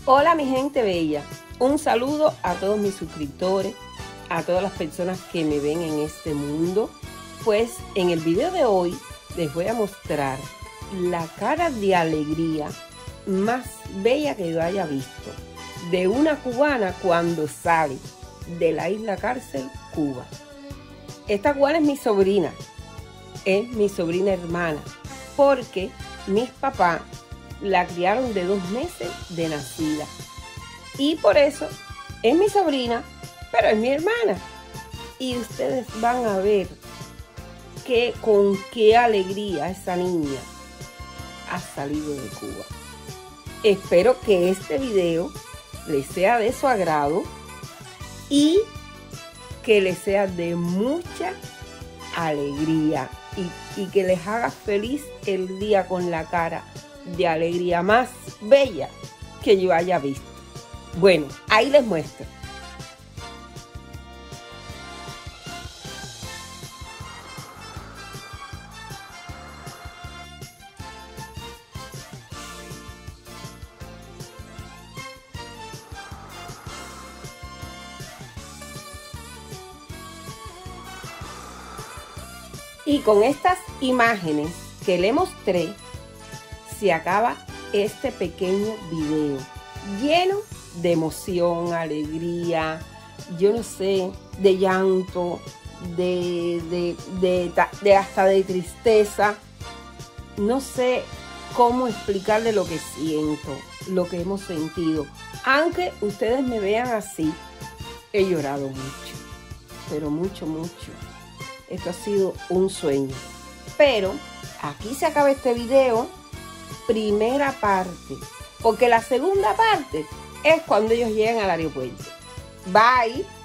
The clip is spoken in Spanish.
Hola mi gente bella, un saludo a todos mis suscriptores, a todas las personas que me ven en este mundo. Pues en el video de hoy les voy a mostrar la cara de alegría más bella que yo haya visto de una cubana cuando sale de la isla cárcel Cuba. Esta cubana es mi sobrina hermana, porque mis papás la criaron de 2 meses de nacida. Y por eso es mi sobrina, pero es mi hermana. Y ustedes van a ver con qué alegría esa niña ha salido de Cuba. Espero que este video les sea de su agrado y que les sea de mucha alegría y que les haga feliz el día con la cara de alegría más bella que yo haya visto. Bueno, ahí les muestro. Y con estas imágenes que le mostré, se acaba este pequeño video lleno de emoción, alegría, yo no sé, de llanto, hasta de tristeza. No sé cómo explicarle lo que siento, lo que hemos sentido. Aunque ustedes me vean así, he llorado mucho, pero mucho, mucho. Esto ha sido un sueño. Pero aquí se acaba este video, primera parte, porque la segunda parte es cuando ellos llegan al aeropuerto. Bye.